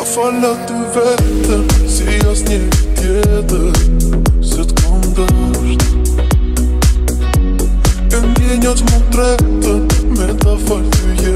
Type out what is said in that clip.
Fala ty vetën, si as një tjetër, se t'kam dësht. E ndjenjat më tretën, me ta fal ty jetë.